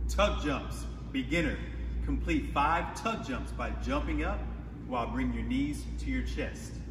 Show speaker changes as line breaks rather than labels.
Tuck jumps. Beginner. Complete 5 tuck jumps by jumping up while bringing your knees to your chest.